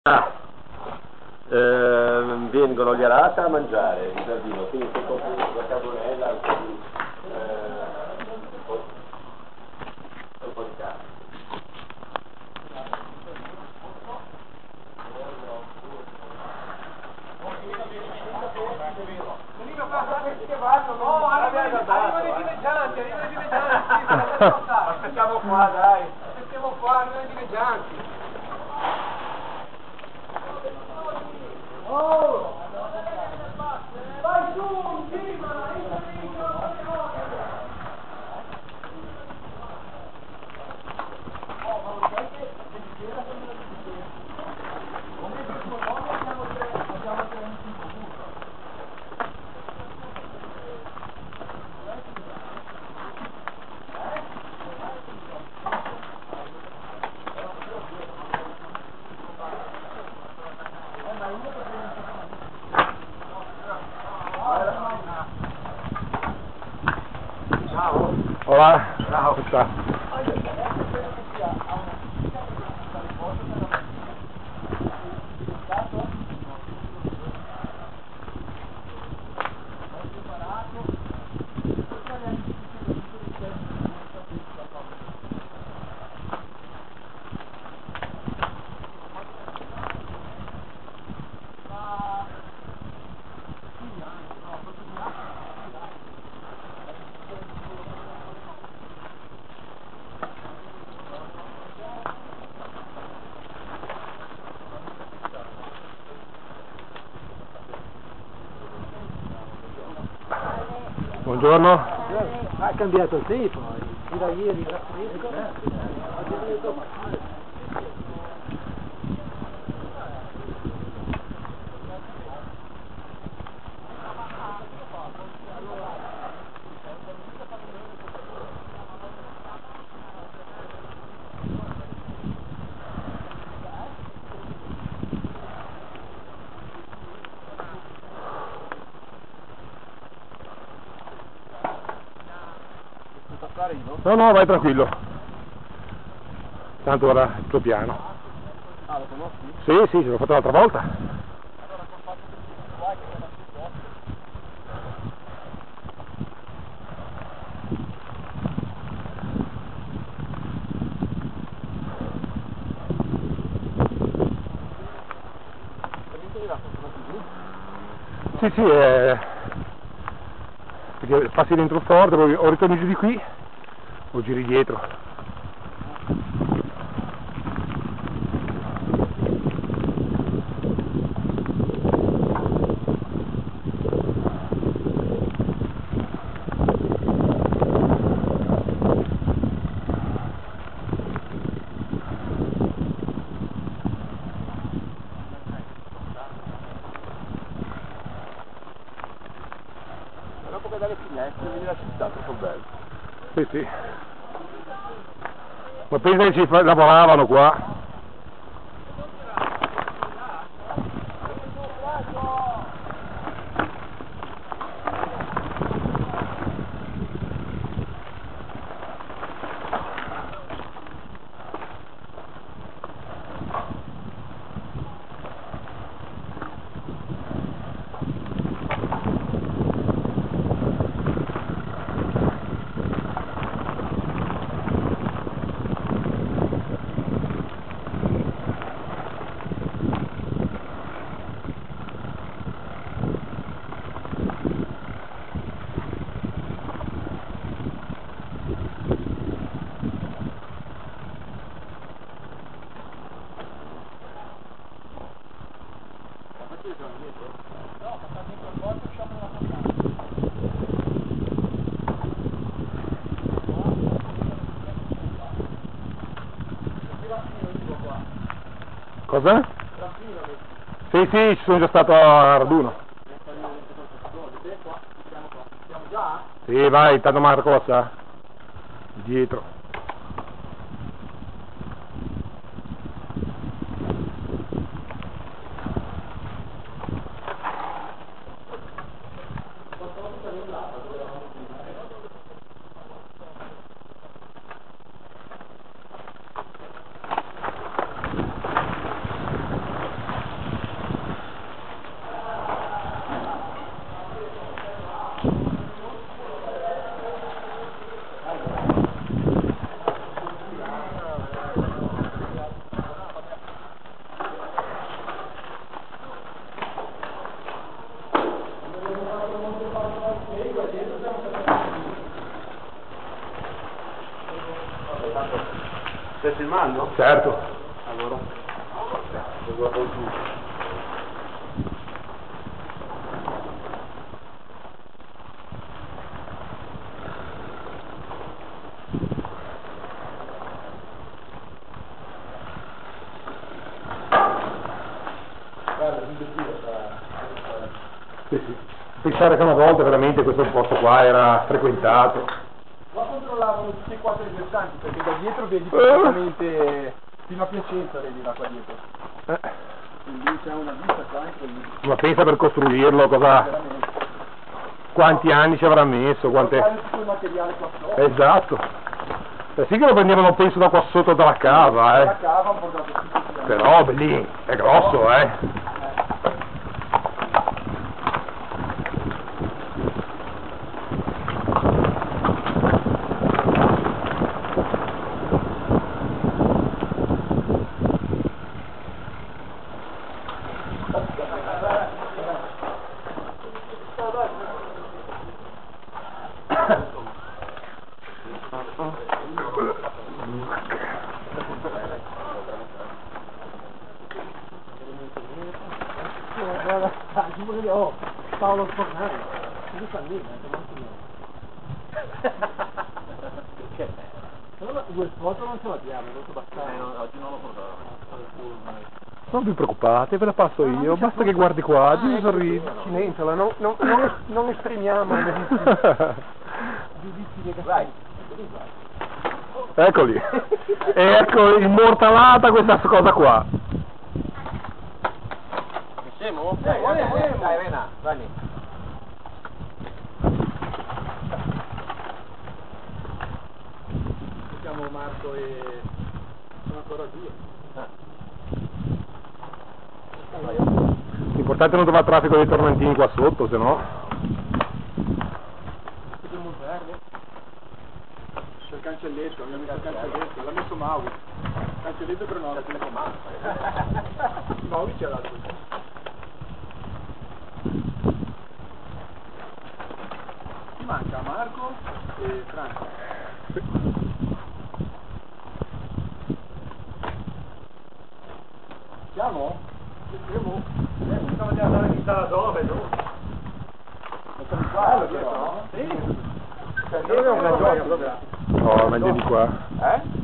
Vengono gli arata a mangiare in giardino, quindi se compri la carbonella, un po' di carne. Arrivano i dileggianti, aspettiamo qua, dai, arrivano i dileggianti. Oh! Vai su, in cima, Hola, ciao. Buongiorno. Ha cambiato il tempo, da ieri era fresco. No, vai tranquillo. Tanto ora il tuo piano. Ah, lo conosci? Sì, l'ho fatto l'altra volta. Sì, perché passi dentro forte, poi o ritorni giù di qui o giri dietro. Dopo dalle finestre, vedi la città, troppo bello. Sì. Ma pensa che ci lavoravano qua. Cosa? Sì, ci sono già stato a raduno. Siamo già? Sì, vai, tanto Marcosa. Dietro. filmando? Certo. Allora. Lo guardo giù. Sì, sì. Pensare che una volta veramente questo posto qua era frequentato. Qua controllavano tutti e quattro i versanti, perché da dietro vedi praticamente fino a Piacenza, vedi là qua dietro. Quindi c'è una vista qua incredibile. Ma pensa per costruirlo, cosa... Veramente. quanti anni ci avrà messo, quante... Portare tutto il materiale qua sopra. Esatto. Sì che lo prendevano penso da qua sotto dalla cava, La cava hanno portato tutto. Però lì è grosso, eh. Oh, Paolo Fornari, non sta lì, perché? Però due foto non ce l'abbiamo, non so bastare. Oggi non l'ho portato. Non vi preoccupate, ve la passo io, basta che guardi qua, di sorridi. Cilentola, non esprimiamo giudizi negativi. Eccoli. Ecco, immortalata questa cosa qua. Siamo? Dai, Vena, vai. Siamo Marco e... sono ancora due. L'importante è non trovare traffico dei tormentini qua sotto, se no... Vediamo verde. C'è il cancelletto, abbiamo messo il cancelletto, l'ha messo Maui. Cancelletto per noi. Maui c'è l'altro. Ci manca Marco e Franco. Siamo? Siamo? Stiamo già andare a chissà da dove, no? Siamo qua, lo no? Sì. No, meglio di qua. Eh?